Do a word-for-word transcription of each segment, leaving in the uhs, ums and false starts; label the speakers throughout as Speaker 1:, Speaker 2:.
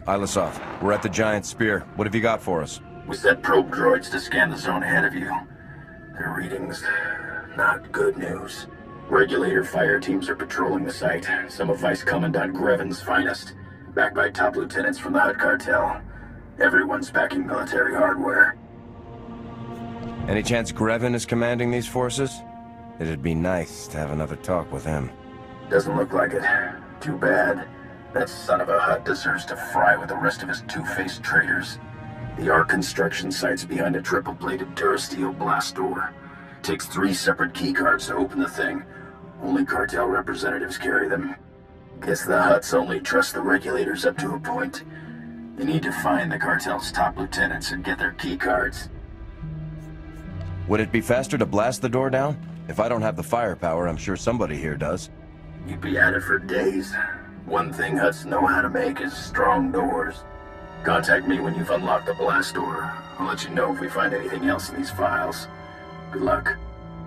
Speaker 1: Ilasov, we're at the Giant Spear. What have you got for us?
Speaker 2: We sent probe droids to scan the zone ahead of you. Their readings, not good news. Regulator fire teams are patrolling the site, some of Vice Commandant Greven's finest, backed by top lieutenants from the Hutt cartel. Everyone's packing military hardware.
Speaker 1: Any chance Greven is commanding these forces? It'd be nice to have another talk with him.
Speaker 2: Doesn't look like it. Too bad. That son of a Hutt deserves to fry with the rest of his two-faced traitors. The Ark construction site's behind a triple-bladed Durasteel blast door. Takes three separate keycards to open the thing. Only cartel representatives carry them. Guess the Hutts only trust the regulators up to a point. They need to find the cartel's top lieutenants and get their keycards.
Speaker 1: Would it be faster to blast the door down? If I don't have the firepower, I'm sure somebody here does.
Speaker 2: You'd be at it for days. One thing Hutts know how to make is strong doors. Contact me when you've unlocked the blast door. I'll let you know if we find anything else in these files. Good luck.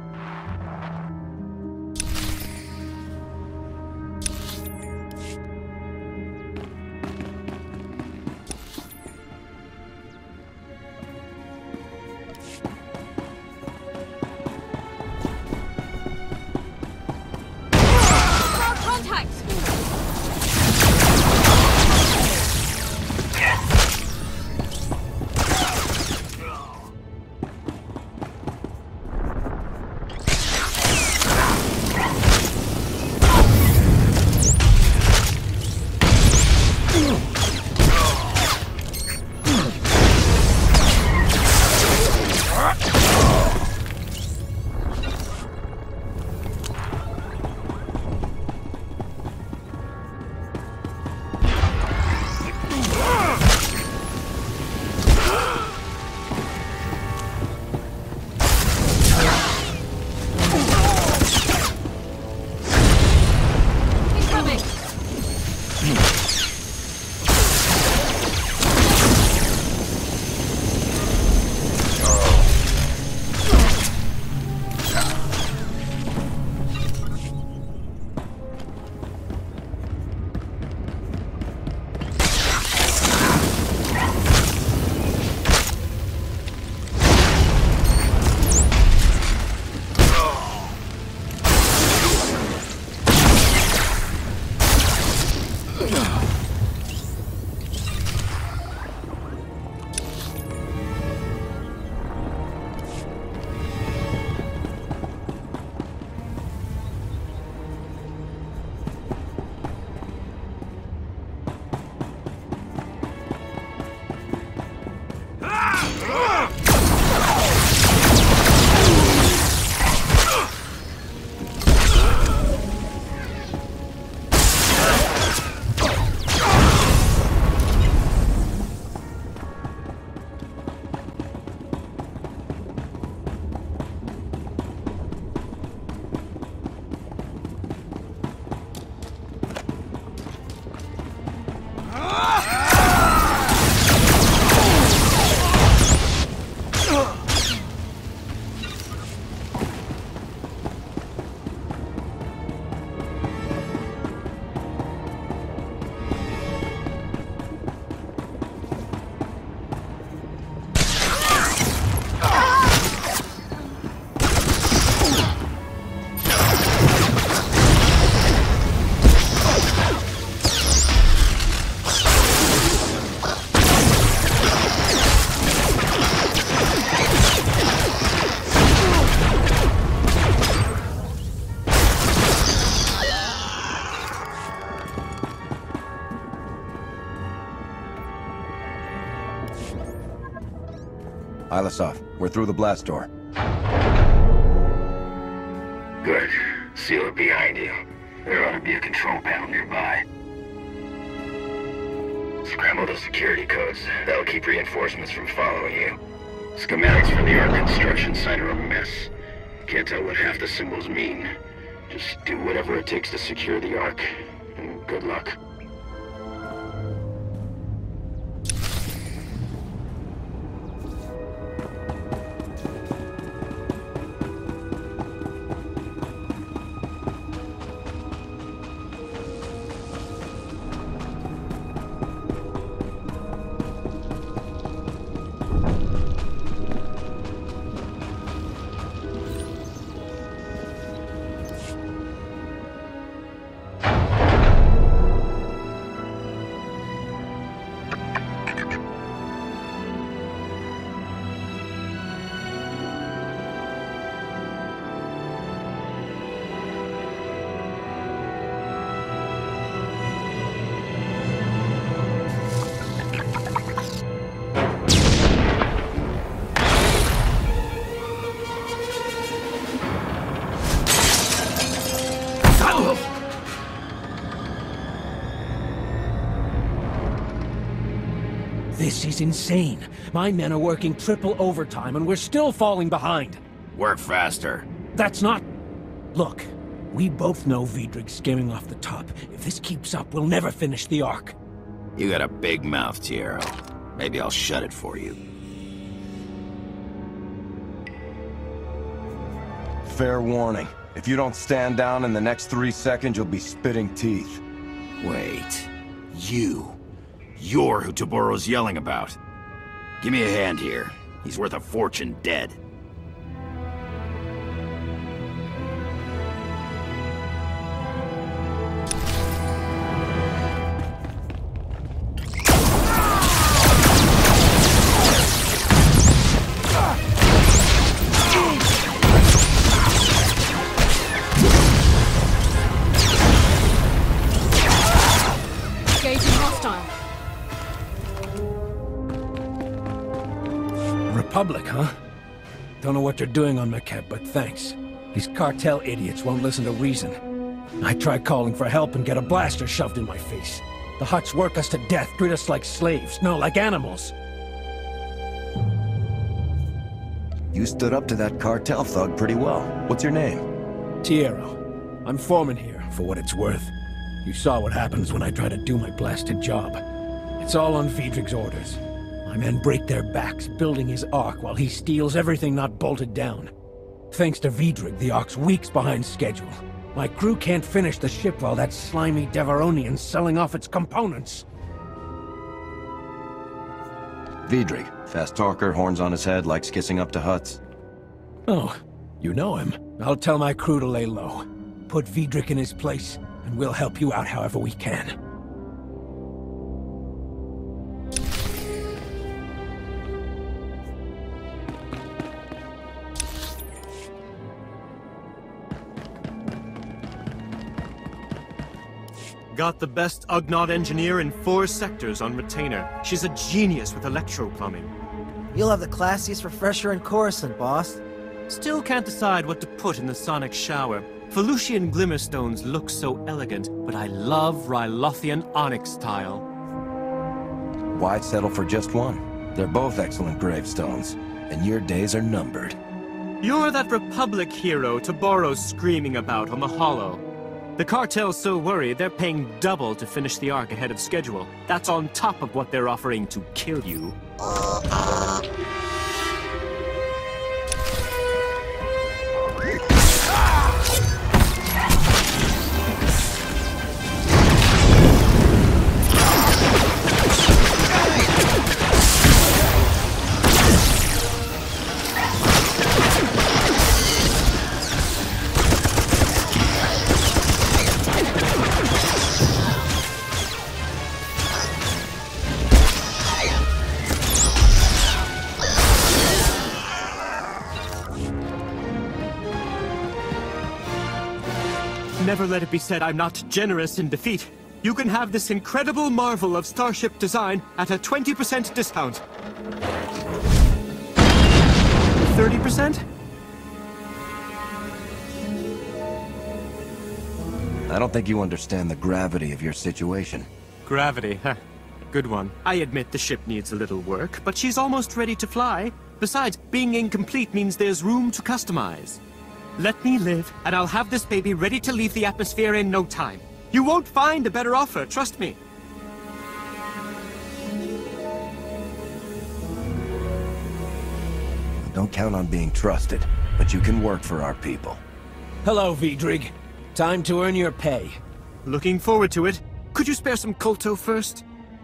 Speaker 1: Ilasov, we're through the blast door.
Speaker 2: Good. Seal it behind you. There ought to be a control panel nearby. Scramble the security codes. That'll keep reinforcements from following you. Schematics for the Ark construction site are a mess. Can't tell what half the symbols mean. Just do whatever it takes to secure the Ark. And good luck.
Speaker 3: This is insane. My men are working triple overtime and we're still falling behind.
Speaker 2: Work faster.
Speaker 3: That's not... Look, we both know Vidrig's skimming off the top. If this keeps up, we'll never finish the Ark.
Speaker 2: You got a big mouth, Tiero. Maybe I'll shut it for you.
Speaker 1: Fair warning. If you don't stand down in the next three seconds, you'll be spitting teeth.
Speaker 2: Wait. You. You're who Taboro's yelling about. Give me a hand here. He's worth a fortune dead.
Speaker 3: Republic, huh? Don't know what they're doing on Makeb, but thanks. These cartel idiots won't listen to reason. I tried calling for help and get a blaster shoved in my face. The Hutts work us to death, treat us like slaves, no, like animals.
Speaker 1: You stood up to that cartel thug pretty well. What's your name?
Speaker 3: Tiero. I'm foreman here, for what it's worth. You saw what happens when I try to do my blasted job. It's all on Vidrig's orders. My men break their backs building his Ark while he steals everything not bolted down. Thanks to Vidrig, the Ark's weeks behind schedule. My crew can't finish the ship while that slimy Devaronian's selling off its components.
Speaker 1: Vidrig. Fast talker, horns on his head, likes kissing up to Hutts.
Speaker 3: Oh, you know him. I'll tell my crew to lay low. Put Vidrig in his place, and we'll help you out however we can.
Speaker 4: Got the best Ugnaught engineer in four sectors on retainer. She's a genius with electro-plumbing.
Speaker 5: You'll have the classiest refresher in Coruscant, boss.
Speaker 4: Still can't decide what to put in the sonic shower. Felucian Glimmerstones look so elegant, but I love Rylothian onyx tile.
Speaker 1: Why settle for just one? They're both excellent gravestones, and your days are numbered.
Speaker 4: You're that Republic hero Taboro's screaming about on the Hollow. The cartel's so worried they're paying double to finish the Ark ahead of schedule. That's on top of what they're offering to kill you. Never let it be said I'm not generous in defeat. You can have this incredible marvel of starship design at a twenty percent discount. thirty percent?
Speaker 1: I don't think you understand the gravity of your situation.
Speaker 4: Gravity, huh? Good one. I admit the ship needs a little work, but she's almost ready to fly. Besides, being incomplete means there's room to customize. Let me live, and I'll have this baby ready to leave the atmosphere in no time. You won't find a better offer, trust me.
Speaker 1: Don't count on being trusted, but you can work for our people.
Speaker 3: Hello, Vidrig. Time to earn your pay.
Speaker 4: Looking forward to it. Could you spare some Kolto first?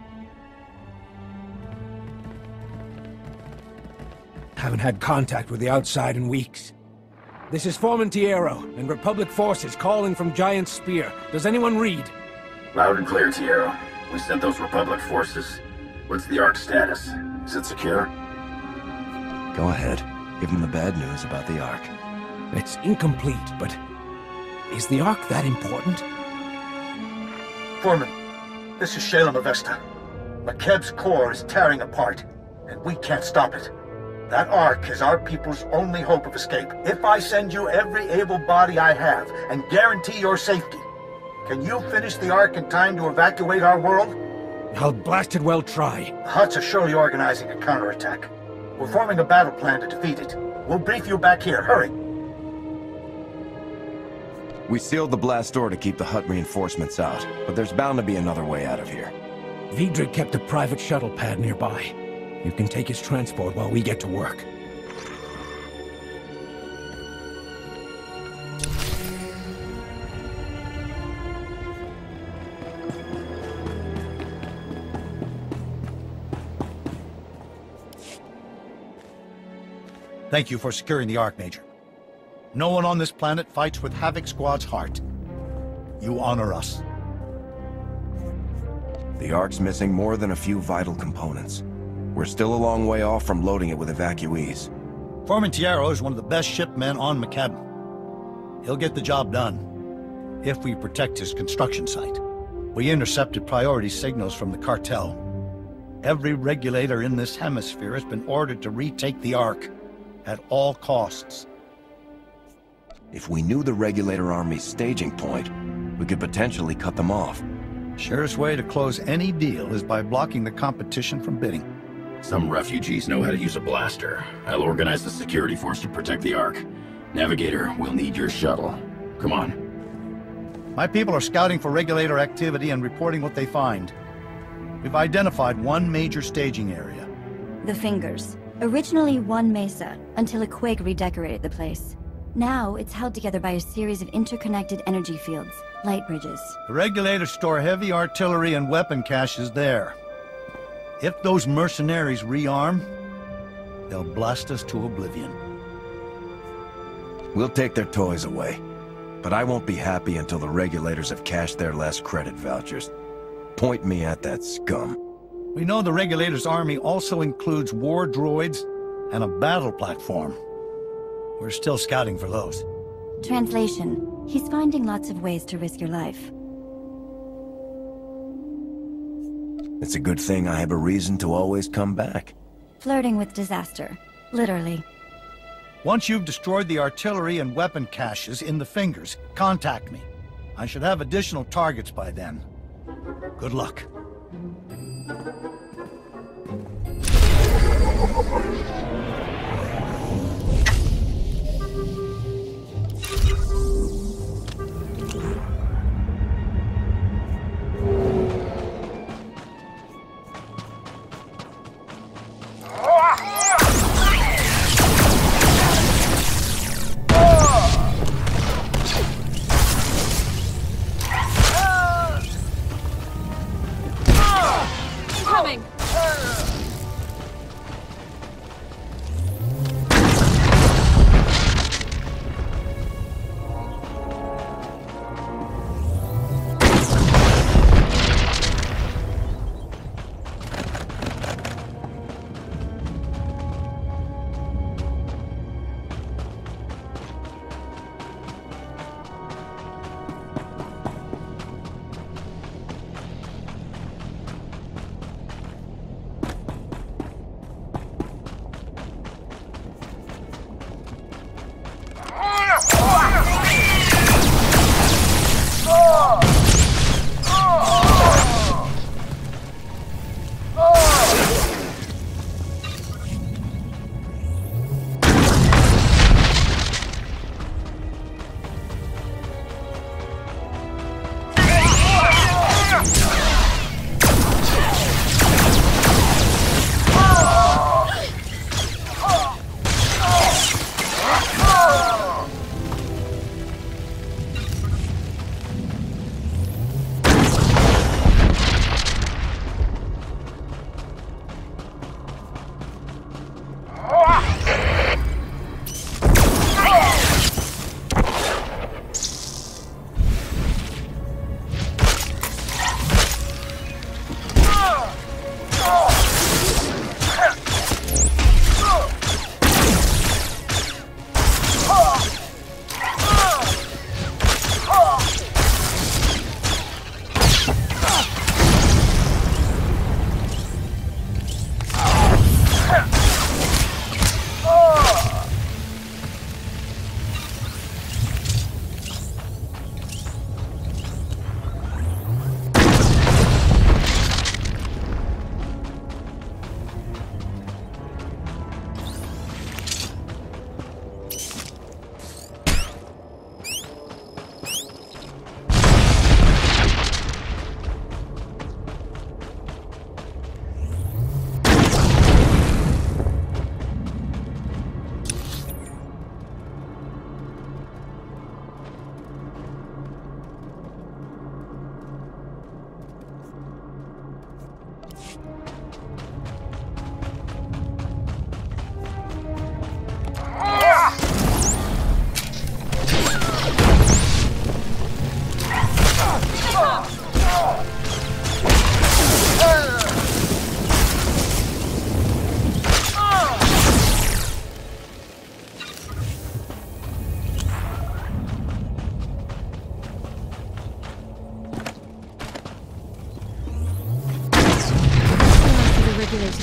Speaker 3: Haven't had contact with the outside in weeks. This is Foreman Tiero, and Republic forces calling from Giant Spear. Does anyone read?
Speaker 2: Loud and clear, Tiero. We sent those Republic forces. What's the Ark status? Is it secure?
Speaker 1: Go ahead. Give them the bad news about the Ark.
Speaker 3: It's incomplete, but... is the Ark that important?
Speaker 6: Foreman, this is Shalem Avesta. Makeb's core is tearing apart, and we can't stop it. That Ark is our people's only hope of escape. If I send you every able body I have, and guarantee your safety, can you finish the Ark in time to evacuate our world?
Speaker 3: I'll blasted well try.
Speaker 6: The Hutts are surely organizing a counterattack. We're forming a battle plan to defeat it. We'll brief you back here. Hurry!
Speaker 1: We sealed the blast door to keep the Hutt reinforcements out, but there's bound to be another way out of here.
Speaker 3: Vidrig kept a private shuttle pad nearby. You can take his transport while we get to work.
Speaker 6: Thank you for securing the Ark, Major. No one on this planet fights with Havoc Squad's heart. You honor us.
Speaker 1: The Ark's missing more than a few vital components. We're still a long way off from loading it with evacuees.
Speaker 6: Formentiero is one of the best shipmen on McCabe. He'll get the job done, if we protect his construction site. We intercepted priority signals from the cartel. Every regulator in this hemisphere has been ordered to retake the Ark, at all costs.
Speaker 1: If we knew the Regulator Army's staging point, we could potentially cut them off.
Speaker 6: Surest way to close any deal is by blocking the competition from bidding.
Speaker 2: Some refugees know how to use a blaster. I'll organize the security force to protect the Ark. Navigator, we'll need your shuttle. Come on.
Speaker 6: My people are scouting for regulator activity and reporting what they find. We've identified one major staging area.
Speaker 7: The Fingers. Originally one mesa, until a quake redecorated the place. Now, it's held together by a series of interconnected energy fields, light bridges.
Speaker 6: The regulators store heavy artillery and weapon caches there. If those mercenaries rearm, they'll blast us to oblivion.
Speaker 1: We'll take their toys away, but I won't be happy until the regulators have cashed their last credit vouchers. Point me at that scum.
Speaker 6: We know the Regulator's army also includes war droids and a battle platform. We're still scouting for those.
Speaker 7: Translation. He's finding lots of ways to risk your life.
Speaker 1: It's a good thing I have a reason to always come back.
Speaker 7: Flirting with disaster. Literally.
Speaker 6: Once you've destroyed the artillery and weapon caches in the Fingers, contact me. I should have additional targets by then. Good luck.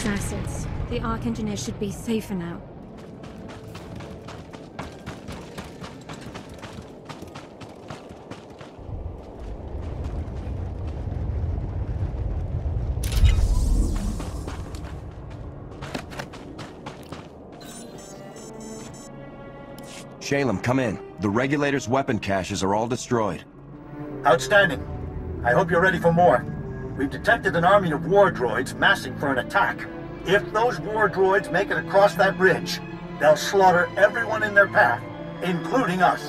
Speaker 8: acids. The Ark engineer should be safer now.
Speaker 1: Shalem, come in. The Regulator's weapon caches are all destroyed.
Speaker 6: Outstanding. I hope you're ready for more. We've detected an army of war droids massing for an attack. If those war droids make it across that bridge, they'll slaughter everyone in their path, including us.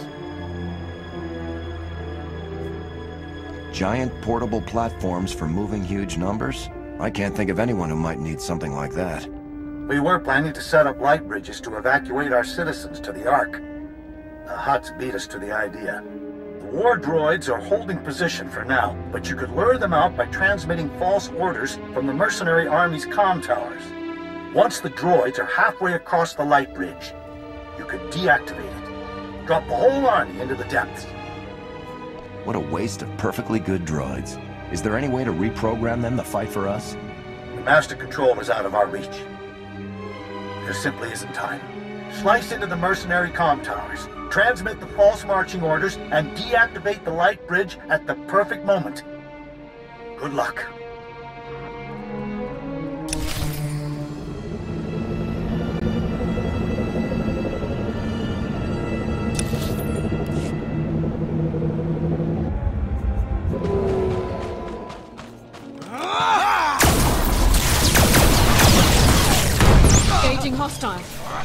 Speaker 1: Giant portable platforms for moving huge numbers? I can't think of anyone who might need something like that.
Speaker 6: We were planning to set up light bridges to evacuate our citizens to the Ark. The Hutts beat us to the idea. The war droids are holding position for now, but you could lure them out by transmitting false orders from the mercenary army's comm towers. Once the droids are halfway across the light bridge, you could deactivate it. Drop the whole army into the depths.
Speaker 1: What a waste of perfectly good droids. Is there any way to reprogram them to fight for us?
Speaker 6: The master control is out of our reach. There simply isn't time. Slice into the mercenary comm towers, transmit the false marching orders, and deactivate the light bridge at the perfect moment. Good luck.
Speaker 8: Engaging hostile.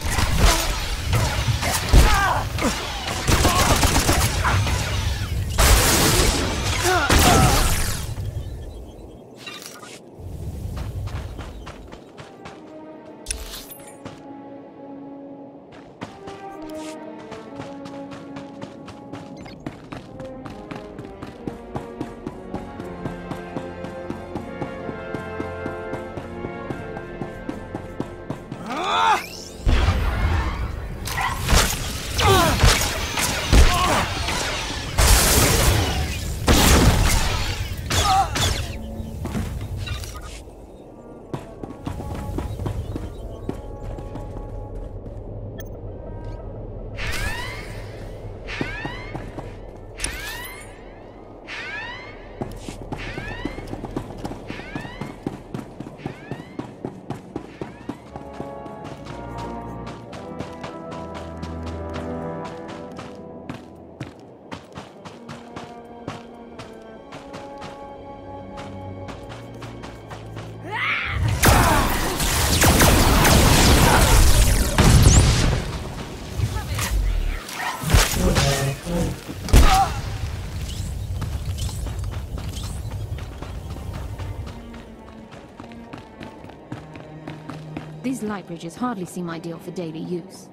Speaker 8: These light bridges hardly seem ideal for daily use.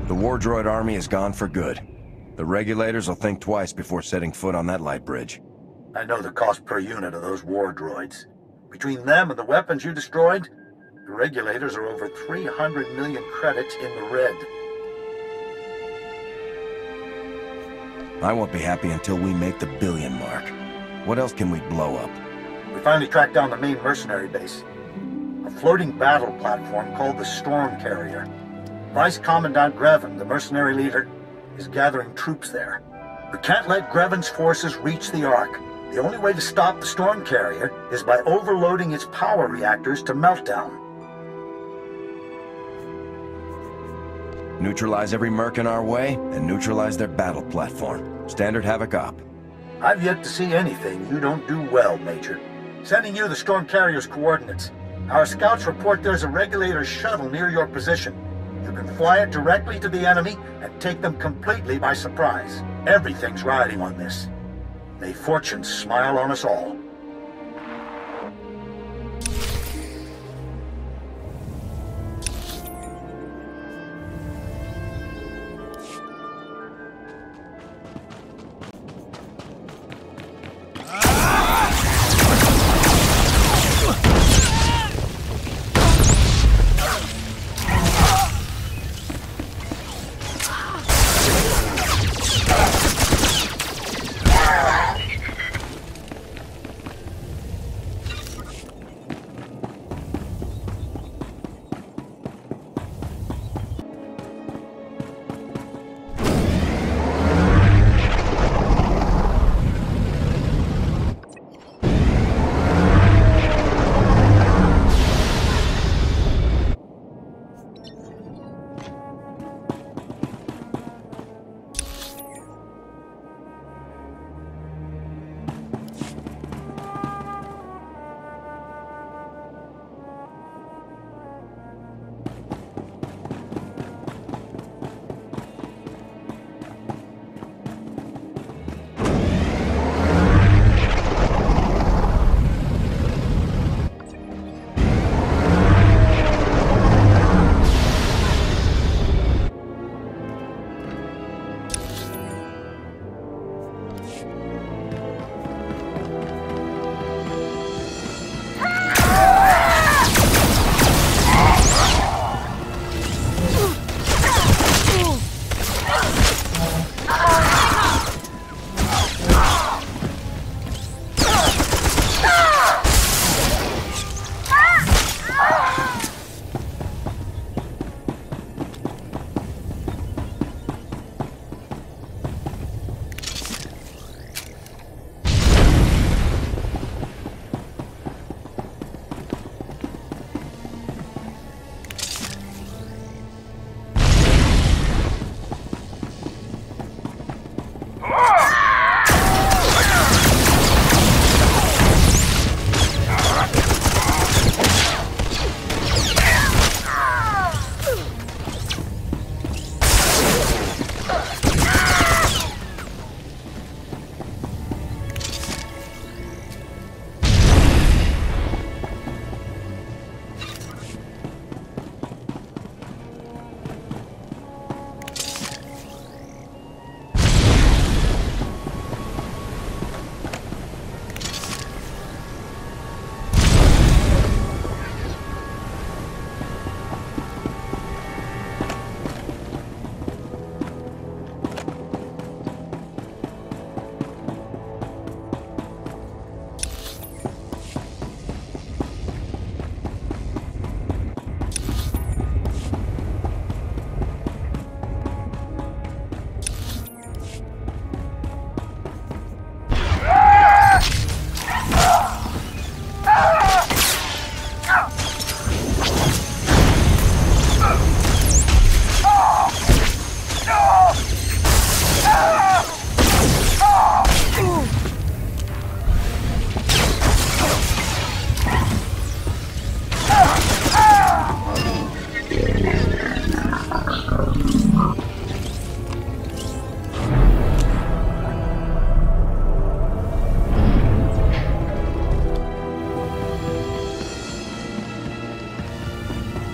Speaker 1: The War Droid army is gone for good. The regulators will think twice before setting foot on that light bridge.
Speaker 6: I know the cost per unit of those war droids. Between them and the weapons you destroyed, the regulators are over three hundred million credits in the red.
Speaker 1: I won't be happy until we make the billion mark. What else can we blow up?
Speaker 6: We finally tracked down the main mercenary base. A floating battle platform called the Storm Carrier. Vice Commandant Grevin, the mercenary leader, is gathering troops there. We can't let Grevin's forces reach the Ark. The only way to stop the Storm Carrier is by overloading its power reactors to meltdown.
Speaker 1: Neutralize every merc in our way, and neutralize their battle platform. Standard Havoc op.
Speaker 6: I've yet to see anything you don't do well, Major. Sending you the Storm Carrier's coordinates. Our scouts report there's a regulator shuttle near your position. You can fly it directly to the enemy and take them completely by surprise. Everything's riding on this. May fortune smile on us all.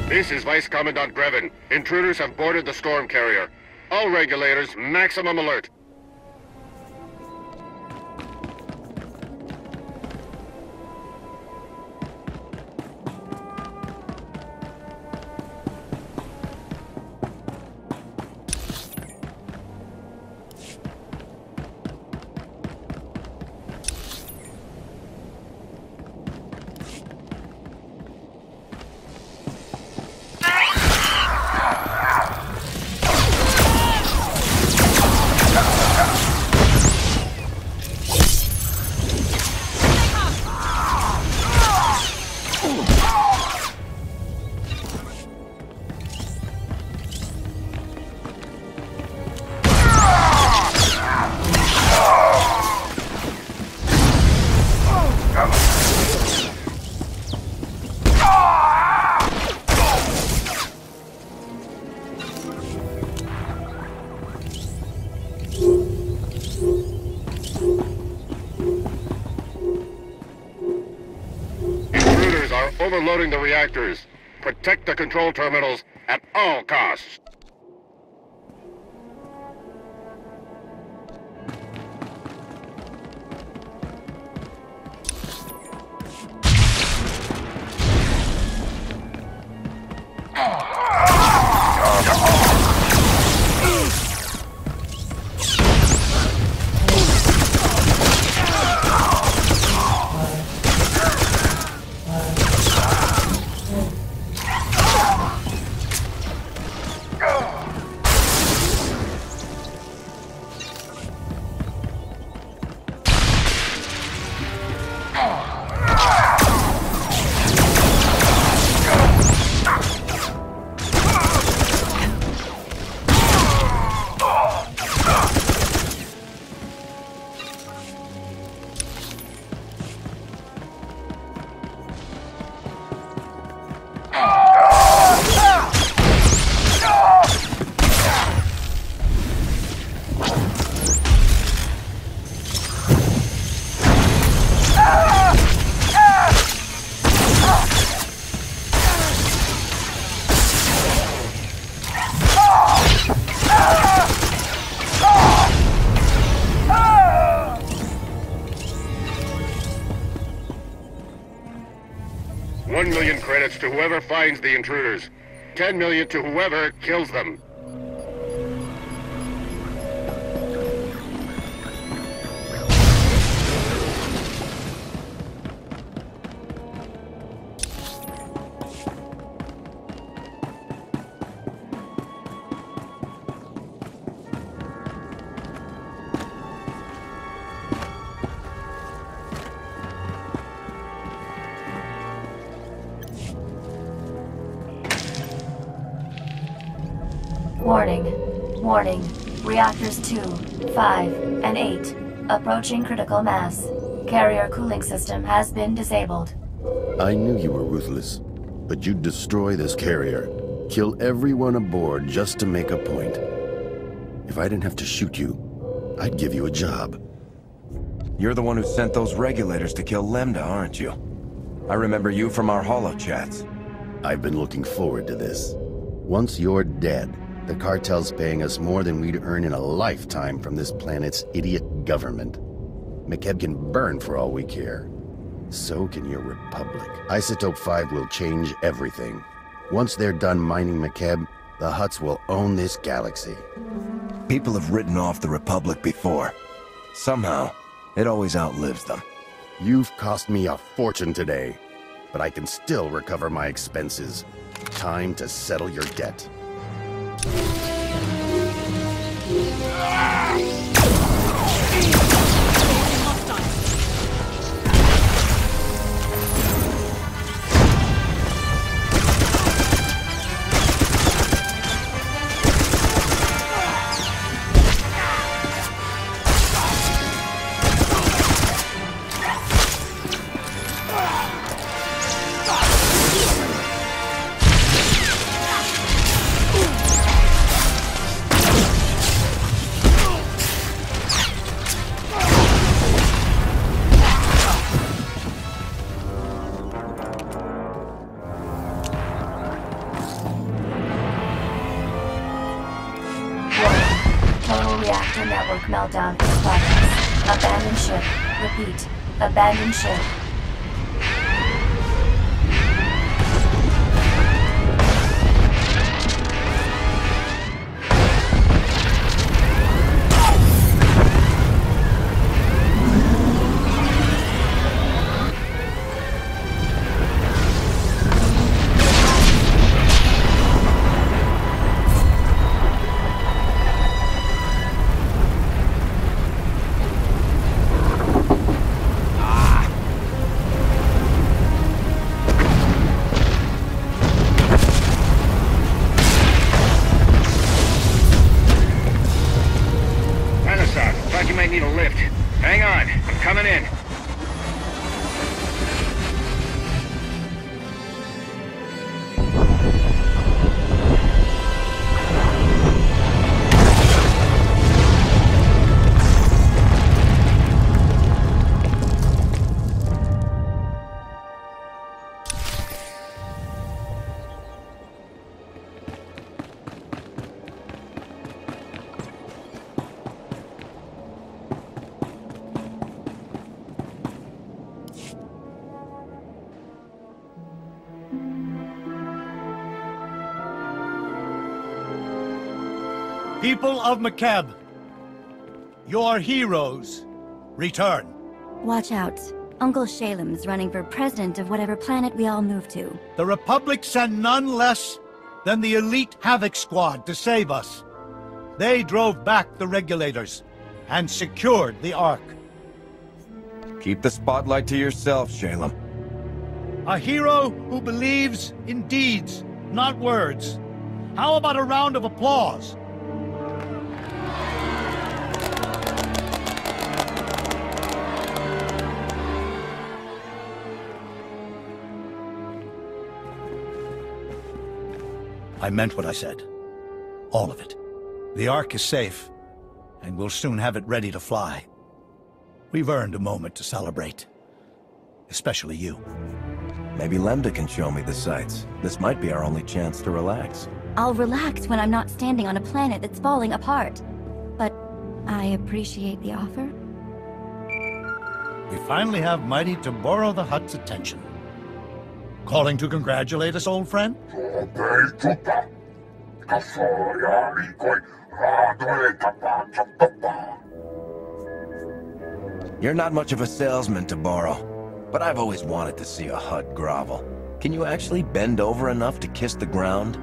Speaker 9: This is Vice Commandant Brevin. Intruders have boarded the storm carrier. All regulators, maximum alert. Overloading the reactors. Protect the control terminals at all costs. One million credits to whoever finds the intruders. Ten million to whoever kills them.
Speaker 10: Warning. Warning. Reactors two, five, and eight. Approaching critical mass. Carrier cooling system has been disabled.
Speaker 11: I knew you were ruthless, but you'd destroy this carrier. Kill everyone aboard just to make a point. If I didn't have to shoot you, I'd give you a job.
Speaker 1: You're the one who sent those regulators to kill Lambda, aren't you? I remember you from our holo chats.
Speaker 11: I've been looking forward to this. Once you're dead, the cartel's paying us more than we'd earn in a lifetime from this planet's idiot government. McKeb can burn for all we care. So can your Republic. Isotope five will change everything. Once they're done mining McKeb, the Hutts will own this galaxy.
Speaker 1: People have written off the Republic before. Somehow, it always outlives them.
Speaker 11: You've cost me a fortune today, but I can still recover my expenses. Time to settle your debt.
Speaker 10: Global reactor network meltdown in progress. Abandon ship. Repeat. Abandon ship.
Speaker 6: People of McKeb, your heroes return.
Speaker 7: Watch out. Uncle Shalem's running for president of whatever planet we all move to.
Speaker 6: The Republic sent none less than the elite Havoc Squad to save us. They drove back the regulators and secured the Ark.
Speaker 1: Keep the spotlight to yourself, Shalem.
Speaker 6: A hero who believes in deeds, not words. How about a round of applause? I meant what I said. All of it. The Ark is safe, and we'll soon have it ready to fly. We've earned a moment to celebrate. Especially you.
Speaker 1: Maybe Lambda can show me the sights. This might be our only chance to relax.
Speaker 7: I'll relax when I'm not standing on a planet that's falling apart. But I appreciate the offer.
Speaker 6: We finally have mighty Toboro the Hutt's attention. Calling to congratulate us, old friend?
Speaker 1: You're not much of a salesman, Toboro, but I've always wanted to see a Hutt grovel. Can you actually bend over enough to kiss the ground?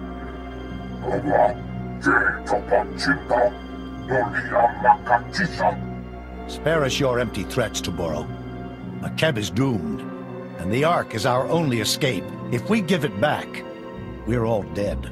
Speaker 6: Spare us your empty threats, Toboro. McKeb is doomed, and the Ark is our only escape. If we give it back, we're all dead.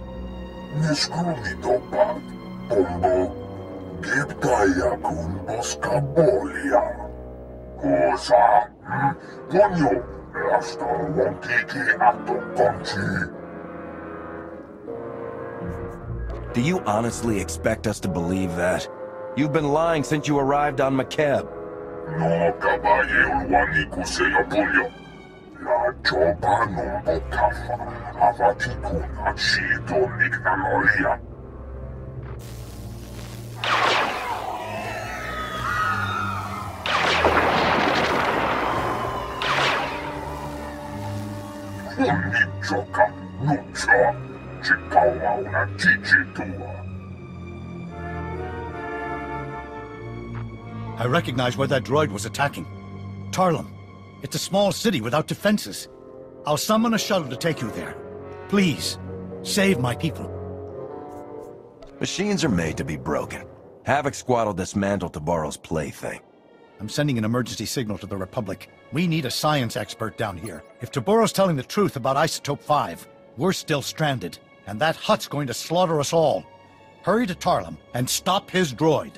Speaker 1: Do you honestly expect us to believe that? You've been lying since you arrived on McKeb.
Speaker 12: No caballero wanikusea punyo. La joba non botafa. Avatikun achido nignanoria. Unichoka nucha. Chikawa una chichitua.
Speaker 6: I recognize where that droid was attacking. Tarlum. It's a small city without defenses. I'll summon a shuttle to take you there. Please, save my people.
Speaker 1: Machines are made to be broken. Havoc Squad will dismantle Toboro's plaything.
Speaker 6: I'm sending an emergency signal to the Republic. We need a science expert down here. If Toboro's telling the truth about Isotope five, we're still stranded, and that Hutt's going to slaughter us all. Hurry to Tarlum and stop his droid.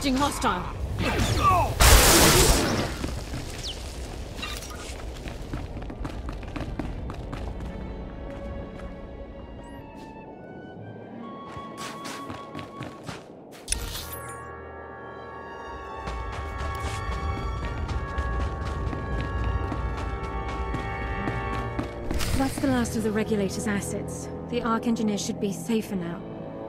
Speaker 8: Engaging hostile. That's the last of the Regulator's assets. The Arc Engineer should be safer now.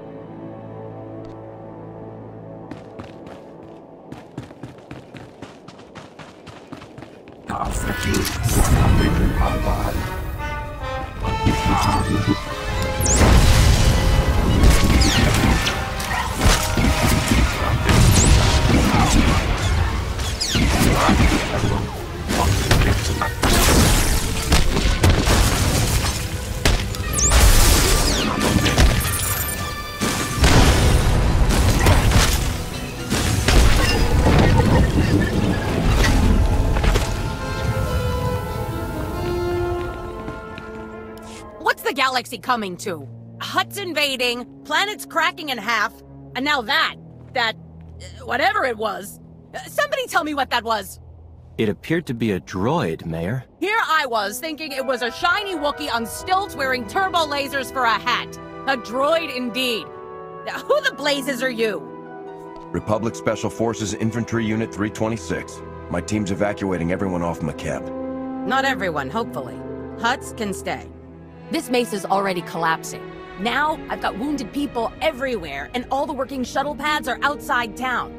Speaker 13: Galaxy coming to? Huts invading, planets cracking in half, and now that, that, uh, whatever it was. Uh, somebody tell me what that was.
Speaker 4: It appeared to be a droid, Mayor.
Speaker 13: Here I was, thinking it was a shiny Wookiee on stilts wearing turbo lasers for a hat. A droid indeed. Now, who the blazes are you?
Speaker 1: Republic Special Forces Infantry Unit three twenty-six. My team's evacuating everyone off McKeb.
Speaker 13: Not everyone, hopefully. Huts can stay. This mesa's already collapsing. Now, I've got wounded people everywhere, and all the working shuttle pads are outside town.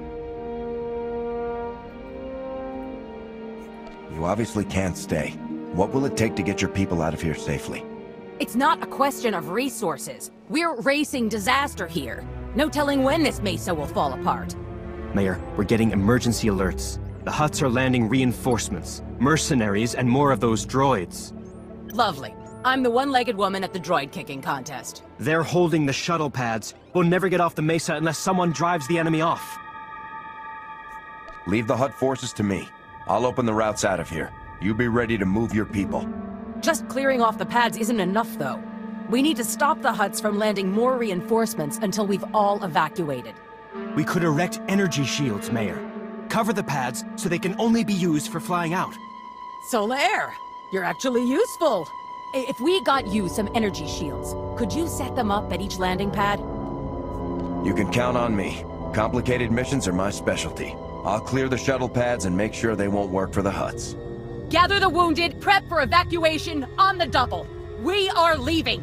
Speaker 1: You obviously can't stay. What will it take to get your people out of here safely?
Speaker 13: It's not a question of resources. We're racing disaster here. No telling when this mesa will fall apart.
Speaker 4: Mayor, we're getting emergency alerts. The Huts are landing reinforcements, mercenaries, and more of those droids.
Speaker 13: Lovely. I'm the one-legged woman at the droid kicking contest.
Speaker 4: They're holding the shuttle pads. We'll never get off the mesa unless someone drives the enemy off.
Speaker 1: Leave the Hutt forces to me. I'll open the routes out of here. You be ready to move your people.
Speaker 13: Just clearing off the pads isn't enough, though. We need to stop the Hutts from landing more reinforcements until we've all evacuated.
Speaker 4: We could erect energy shields, Mayor. Cover the pads so they can only be used for flying out.
Speaker 13: Solaire! You're actually useful! If we got you some energy shields, could you set them up at each landing pad?
Speaker 1: You can count on me. Complicated missions are my specialty. I'll clear the shuttle pads and make sure they won't work for the Hutts.
Speaker 13: Gather the wounded, prep for evacuation on the double. We are leaving!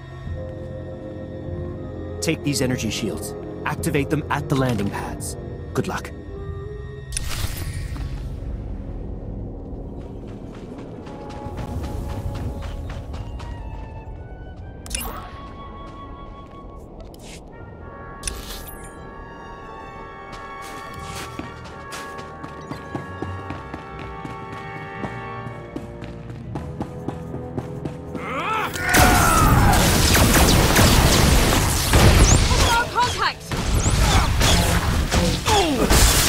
Speaker 4: Take these energy shields. Activate them at the landing pads. Good luck.
Speaker 13: Contact!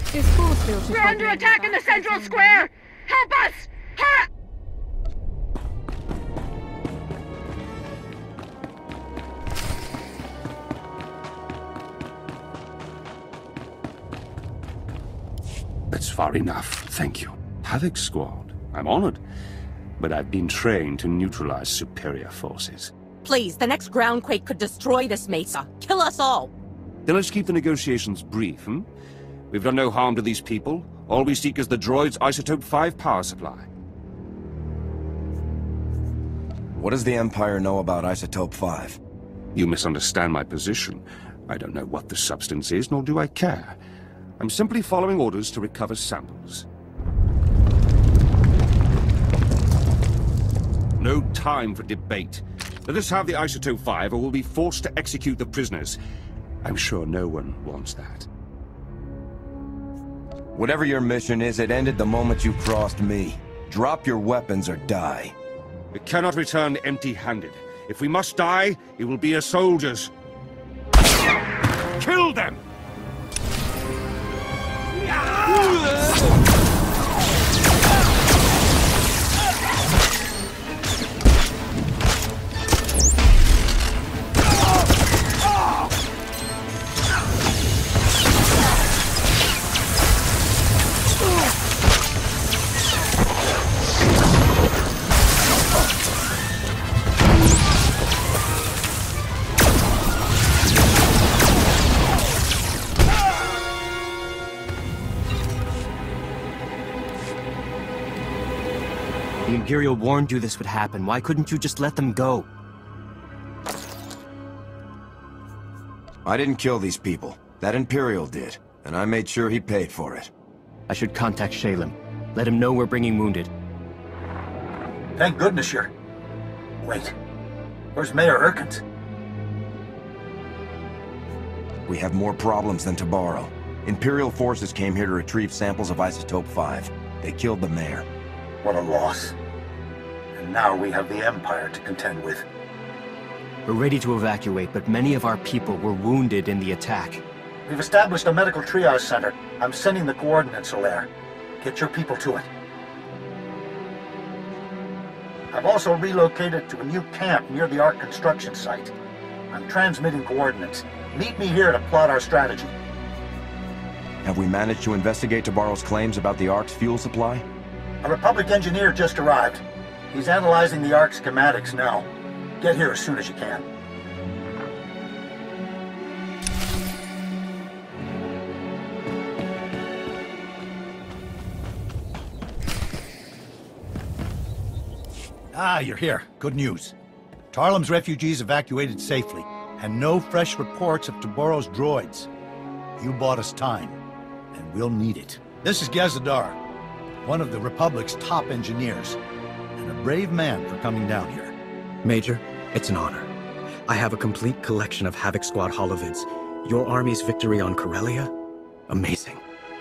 Speaker 8: This force field should
Speaker 9: We're under attack in the central square! Help us! Hurry!
Speaker 14: That's far enough, thank you. Havoc Squad, I'm honored. But I've been trained to neutralize superior forces.
Speaker 13: Please, the next groundquake could destroy this mesa. Kill us all.
Speaker 14: Then let's keep the negotiations brief, hmm? We've done no harm to these people. All we seek is the droid's Isotope five power supply.
Speaker 1: What does the Empire know about Isotope five?
Speaker 14: You misunderstand my position. I don't know what the substance is, nor do I care. I'm simply following orders to recover samples. No time for debate. Let us have the Isotope five, or we'll be forced to execute the prisoners. I'm sure no one wants that.
Speaker 1: Whatever your mission is, it ended the moment you crossed me. Drop your weapons or die.
Speaker 14: We cannot return empty-handed. If we must die, it will be as soldiers. Kill them!
Speaker 4: The Imperial warned you this would happen. Why couldn't you just let them go?
Speaker 1: I didn't kill these people. That Imperial did, and I made sure he paid for it.
Speaker 4: I should contact Shalem. Let him know we're bringing wounded.
Speaker 6: Thank goodness you're... Wait. Where's Mayor Erkins?
Speaker 1: We have more problems than to borrow. Imperial forces came here to retrieve samples of Isotope five. They killed the mayor.
Speaker 6: What a loss. And now we have the Empire to contend with.
Speaker 4: We're ready to evacuate, but many of our people were wounded in the attack.
Speaker 6: We've established a medical triage center. I'm sending the coordinates, Solaire. Get your people to it. I've also relocated to a new camp near the Ark construction site. I'm transmitting coordinates. Meet me here to plot our strategy.
Speaker 1: Have we managed to investigate Tabaro's claims about the Ark's fuel supply?
Speaker 6: A Republic engineer just arrived. He's analyzing the Ark schematics now. Get here as soon as you can. Ah, you're here. Good news. Tarlem's refugees evacuated safely, and no fresh reports of Tabaro's droids. You bought us time, and we'll need it. This is Gazadar, one of the Republic's top engineers, and a brave man for coming down here.
Speaker 15: Major, it's an honor. I have a complete collection of Havoc Squad holovids. Your army's victory on Corellia? Amazing.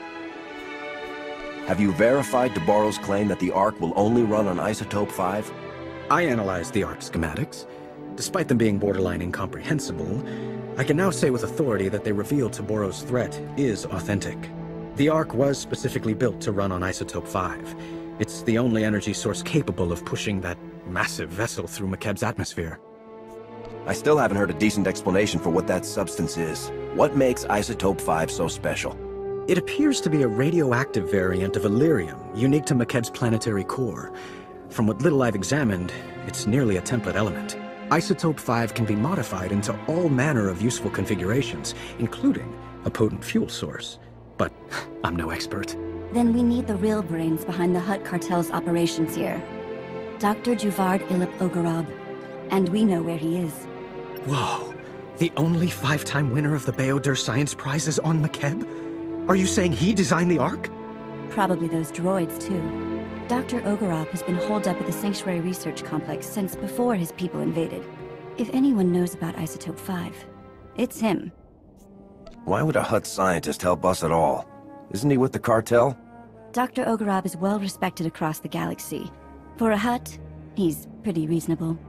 Speaker 1: Have you verified Tabaro's claim that the Ark will only run on Isotope five?
Speaker 15: I analyzed the Ark schematics. Despite them being borderline incomprehensible, I can now say with authority that they reveal Tabaro's threat is authentic. The Ark was specifically built to run on Isotope five. It's the only energy source capable of pushing that massive vessel through McKeb's atmosphere.
Speaker 1: I still haven't heard a decent explanation for what that substance is. What makes Isotope five so special?
Speaker 15: It appears to be a radioactive variant of Illyrium, unique to McKeb's planetary core. From what little I've examined, it's nearly a template element. Isotope five can be modified into all manner of useful configurations, including a potent fuel source. But I'm no expert.
Speaker 7: Then we need the real brains behind the Hutt cartel's operations here. Doctor Juvard Ilip Ogorab. And we know where he is.
Speaker 15: Whoa. The only five-time winner of the Baodur Science Prizes on McKeb? Are you saying he designed the Ark?
Speaker 7: Probably those droids, too. Doctor Ogorab has been holed up at the Sanctuary Research Complex since before his people invaded. If anyone knows about Isotope five, it's him.
Speaker 1: Why would a Hutt scientist help us at all? Isn't he with the cartel?
Speaker 7: Doctor Ogorab is well respected across the galaxy. For a Hutt, he's pretty reasonable.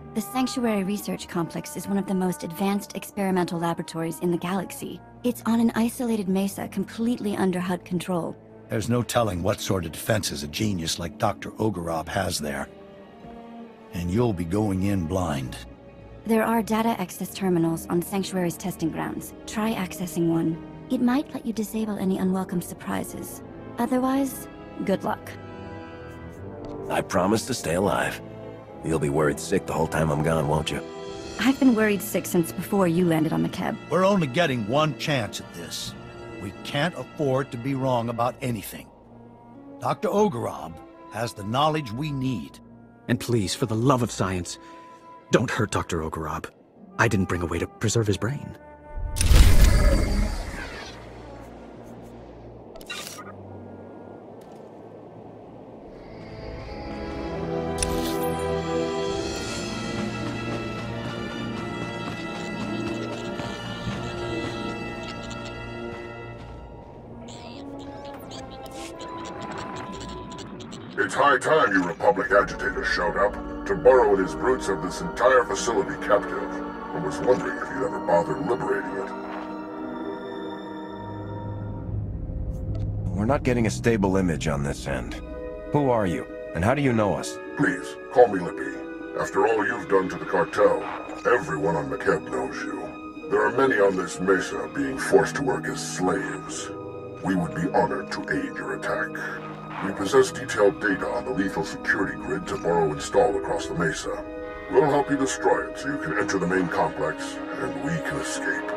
Speaker 7: The Sanctuary Research Complex is one of the most advanced experimental laboratories in the galaxy. It's on an isolated mesa completely under H U D control.
Speaker 6: There's no telling what sort of defenses a genius like Doctor Ogarov has there. And you'll be going in blind.
Speaker 7: There are data access terminals on Sanctuary's testing grounds. Try accessing one. It might let you disable any unwelcome surprises. Otherwise, good luck.
Speaker 1: I promise to stay alive. You'll be worried sick the whole time I'm gone, won't you?
Speaker 7: I've been worried sick since before you landed on McKeb.
Speaker 6: We're only getting one chance at this. We can't afford to be wrong about anything. Doctor Ogarov has the knowledge we need.
Speaker 15: And please, for the love of science, don't hurt Doctor Ogarov. I didn't bring a way to preserve his brain.
Speaker 12: It's high time you Republic agitators showed up. Tomorrow and his brutes have this entire facility captive. I was wondering if you'd ever bother liberating it.
Speaker 1: We're not getting a stable image on this end. Who are you, and how do you know us?
Speaker 12: Please, call me Lippy. After all you've done to the cartel, everyone on McKeb knows you. There are many on this mesa being forced to work as slaves. We would be honored to aid your attack. We possess detailed data on the lethal security grid Tabaro installed across the mesa. We'll help you destroy it so you can enter the main complex, and we can escape.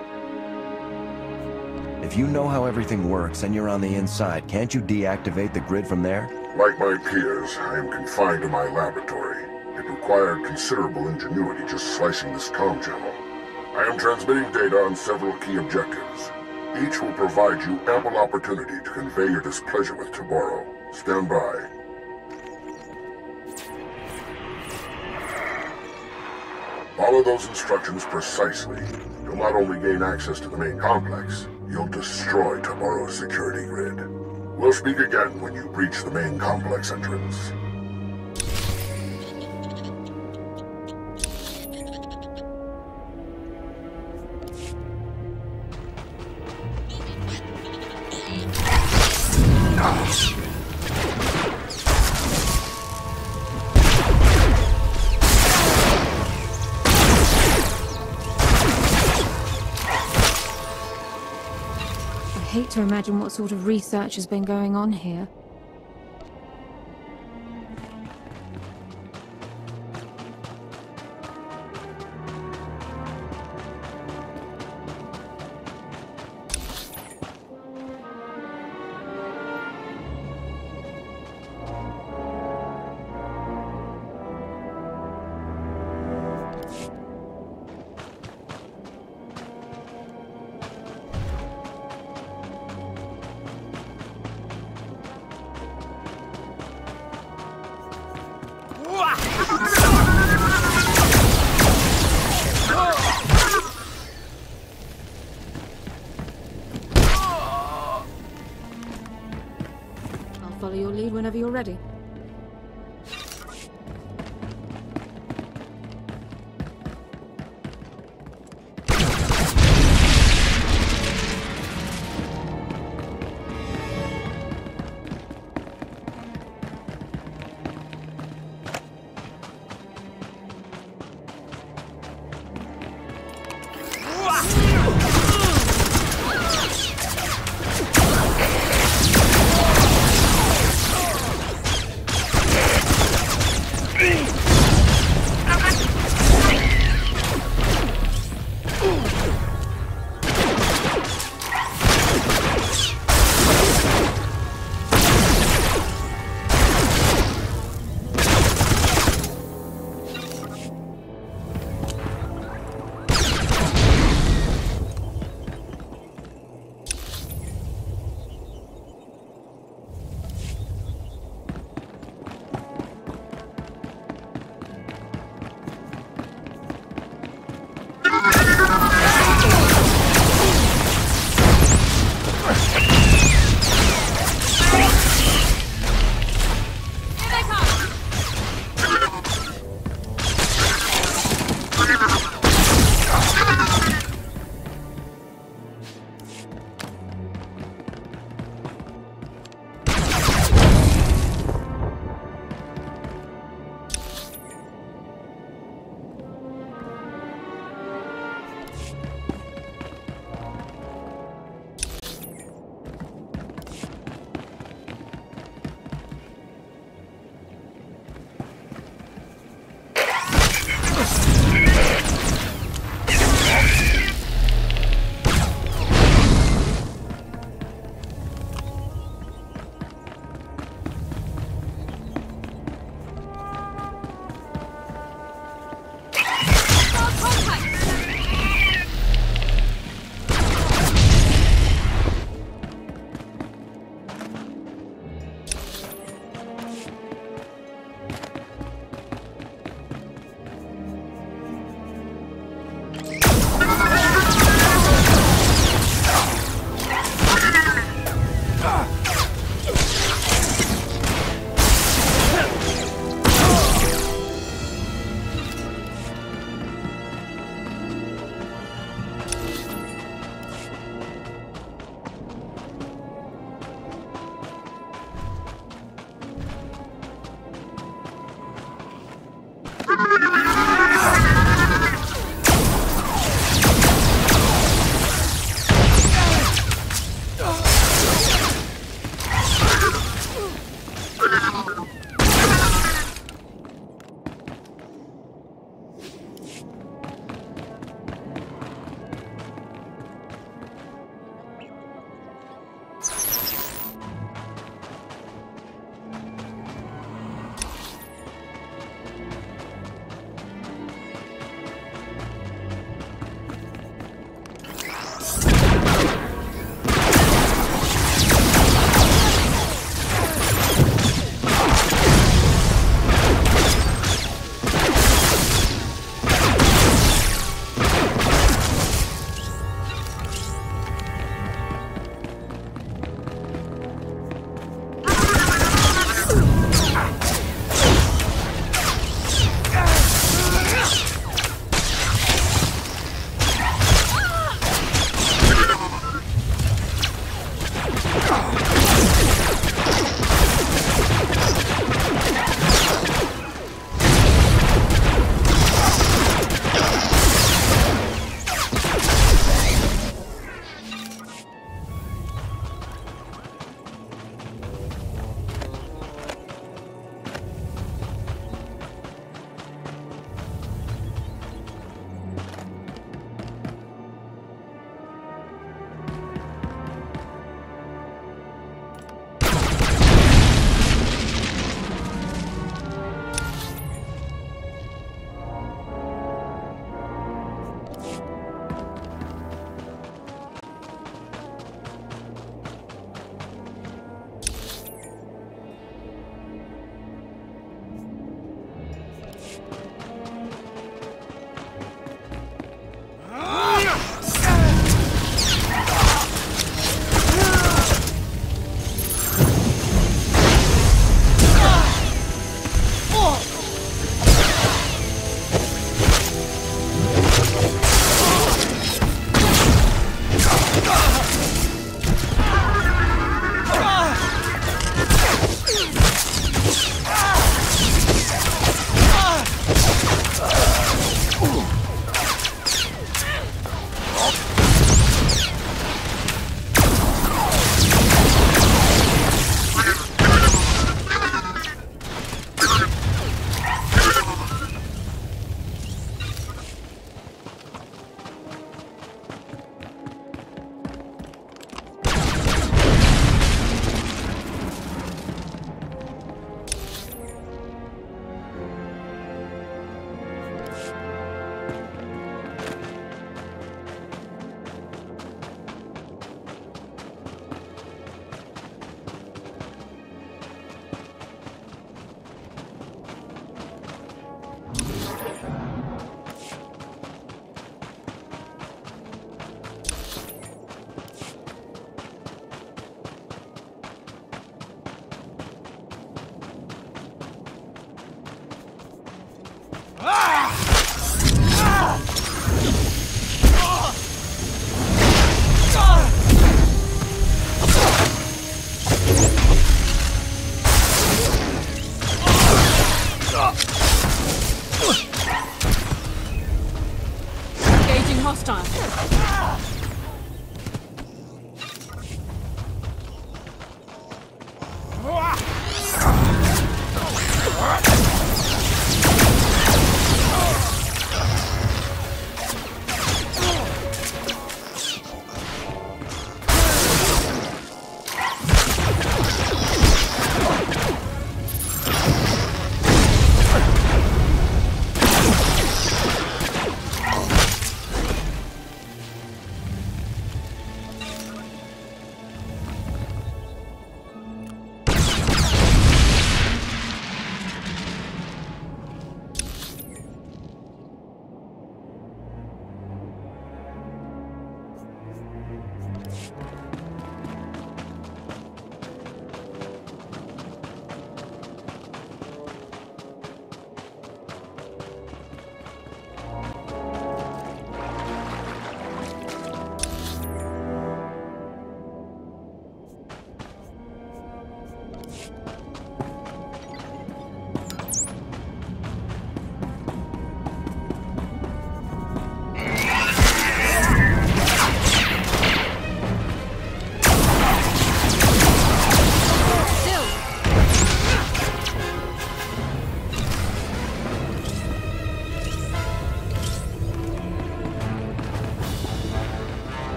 Speaker 1: If you know how everything works and you're on the inside, can't you deactivate the grid from there?
Speaker 12: Like my peers, I am confined to my laboratory. It required considerable ingenuity just slicing this comm channel. I am transmitting data on several key objectives. Each will provide you ample opportunity to convey your displeasure with Tabaro. Stand by. Follow those instructions precisely. You'll not only gain access to the main complex, you'll destroy Tabaro's security grid. We'll speak again when you breach the main complex entrance.
Speaker 8: I hate to imagine what sort of research has been going on here. Follow your lead whenever you're ready.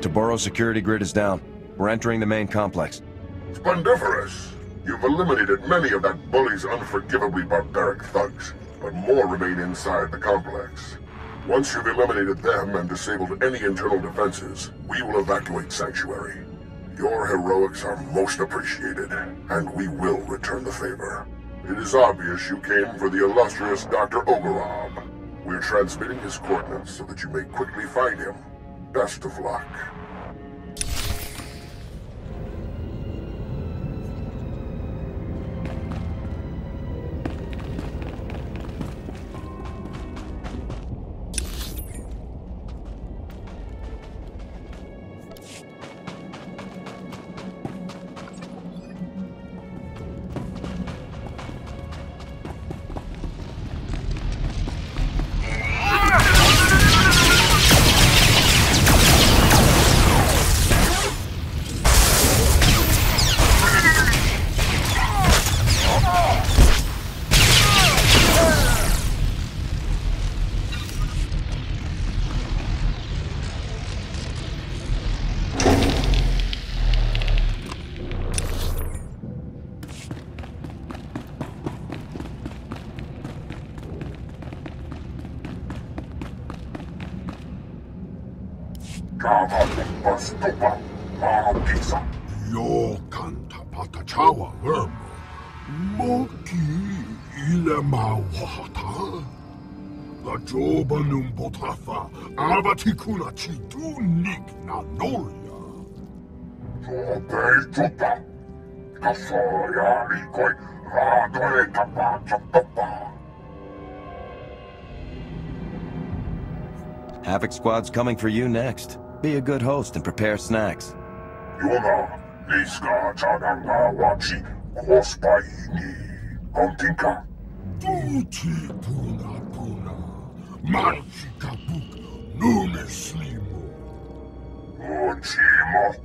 Speaker 1: Taboro security grid is down. We're entering the main complex.
Speaker 12: Splendiferous! You've eliminated many of that bully's unforgivably barbaric thugs, but more remain inside the complex. Once you've eliminated them and disabled any internal defenses, we will evacuate Sanctuary. Your heroics are most appreciated, and we will return the favor. It is obvious you came for the illustrious Doctor Ogorav. We're transmitting his coordinates so that you may quickly find him. Best of luck. Yokanta patachawa vermo. Moki ile mawata. La joba num botafa. Abatikuna chitu nik na noria. Jobe tuta. Kasoya rikoi. Radore tapa chapapa.
Speaker 1: Havoc Squad's coming for you next. Be a good host and prepare snacks.
Speaker 12: Yuna, Niska Chananga Wachi, Kospaini, Kontinka. Tuti Puna Puna, Manchi Kapuk, Nume Slimo. Uchimo.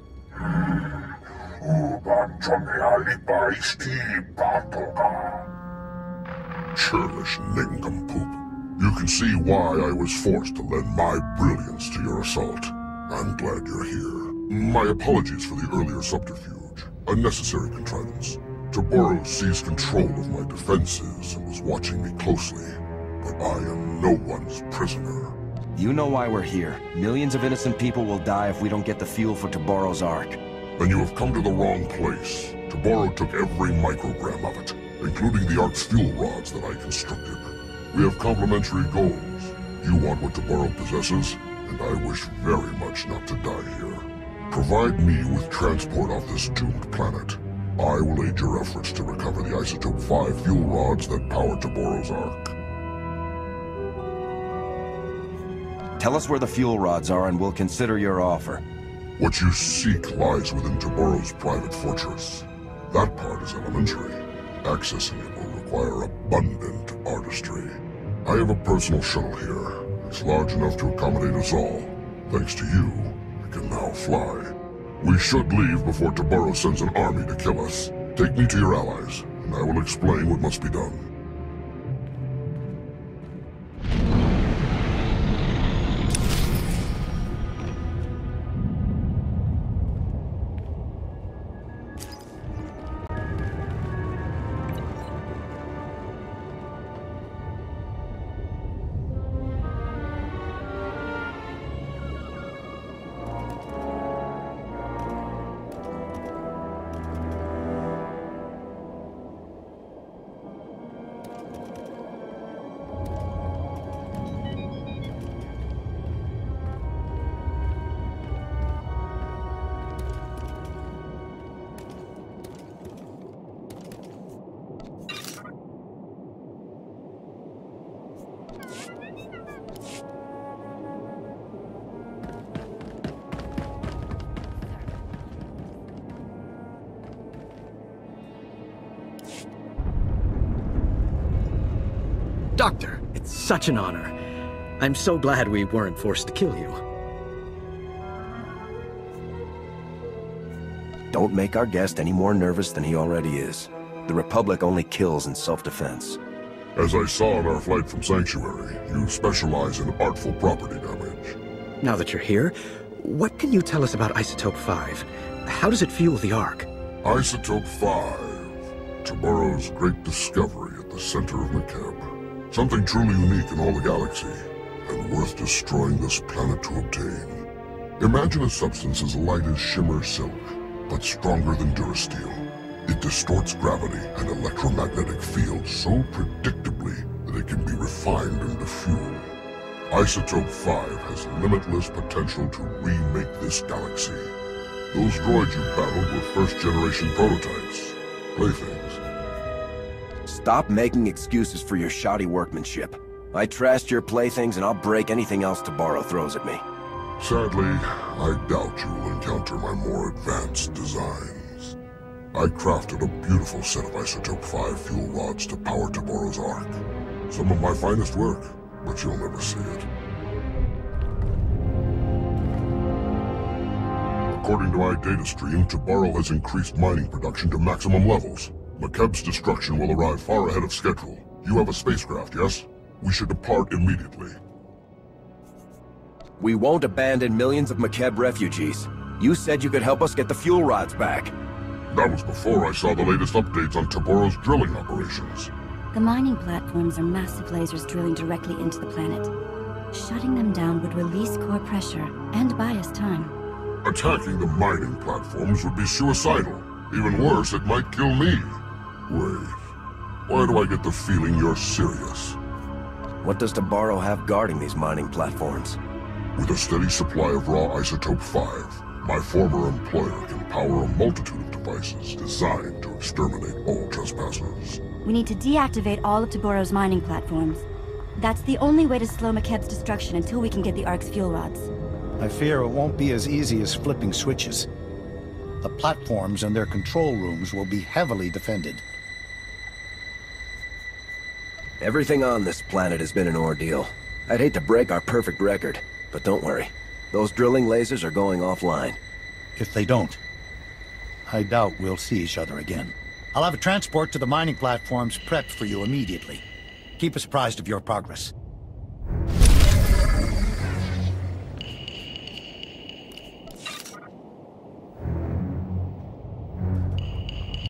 Speaker 12: Uban Chone Alipa Isti Patoka. Churlish nincompoop. You can see why I was forced to lend my brilliance to your assault. I'm glad you're here. My apologies for the earlier subterfuge. A necessary contrivance. Taboro seized control of my defenses and was watching me closely. But I am no one's prisoner.
Speaker 1: You know why we're here. Millions of innocent people will die if we don't get the fuel for Taboro's Ark.
Speaker 12: Then you have come to the wrong place. Taboro took every microgram of it, including the Ark's fuel rods that I constructed. We have complementary goals. You want what Taboro possesses, and I wish very much not to die here. Provide me with transport off this doomed planet. I will aid your efforts to recover the Isotope five fuel rods that power Taboro's Ark.
Speaker 1: Tell us where the fuel rods are and we'll consider your offer.
Speaker 12: What you seek lies within Taboro's private fortress. That part is elementary. Accessing it will require abundant artistry. I have a personal shuttle here. It's large enough to accommodate us all. Thanks to you, I can now fly. We should leave before Taboro sends an army to kill us. Take me to your allies, and I will explain what must be done.
Speaker 15: Doctor, it's such an honor. I'm so glad we weren't forced to kill you.
Speaker 1: Don't make our guest any more nervous than he already is. The Republic only kills in self-defense.
Speaker 12: As I saw on our flight from Sanctuary, you specialize in artful property damage.
Speaker 15: Now that you're here, what can you tell us about Isotope five? How does it fuel the Ark?
Speaker 12: Isotope five. Tomorrow's great discovery at the center of McKeb. Something truly unique in all the galaxy, and worth destroying this planet to obtain. Imagine a substance as light as shimmer silk, but stronger than Durasteel. It distorts gravity and electromagnetic fields so predictably that it can be refined into fuel. Isotope five has limitless potential to remake this galaxy. Those droids you battled were first-generation prototypes. Playthings.
Speaker 1: Stop making excuses for your shoddy workmanship. I trashed your playthings and I'll break anything else Tabaro throws at me.
Speaker 12: Sadly, I doubt you will encounter my more advanced designs. I crafted a beautiful set of Isotope five fuel rods to power Tabaro's Ark. Some of my finest work, but you'll never see it. According to my data stream, Tabaro has increased mining production to maximum levels. McKeb's destruction will arrive far ahead of schedule. You have a spacecraft, yes? We should depart immediately.
Speaker 1: We won't abandon millions of McKeb refugees. You said you could help us get the fuel rods back.
Speaker 12: That was before I saw the latest updates on Tabaro's drilling operations.
Speaker 7: The mining platforms are massive lasers drilling directly into the planet. Shutting them down would release core pressure and buy us time.
Speaker 12: Attacking the mining platforms would be suicidal. Even worse, it might kill me. Wait, why do I get the feeling you're serious?
Speaker 1: What does Tabaro have guarding these mining platforms?
Speaker 12: With a steady supply of raw Isotope five, my former employer can power a multitude of devices designed to exterminate all trespassers.
Speaker 7: We need to deactivate all of Tabaro's mining platforms. That's the only way to slow McKeb's destruction until we can get the Ark's fuel rods.
Speaker 6: I fear it won't be as easy as flipping switches. The platforms and their control rooms will be heavily defended.
Speaker 1: Everything on this planet has been an ordeal. I'd hate to break our perfect record, but don't worry. Those drilling lasers are going offline.
Speaker 6: If they don't, I doubt we'll see each other again. I'll have a transport to the mining platforms prepped for you immediately. Keep us apprised of your progress.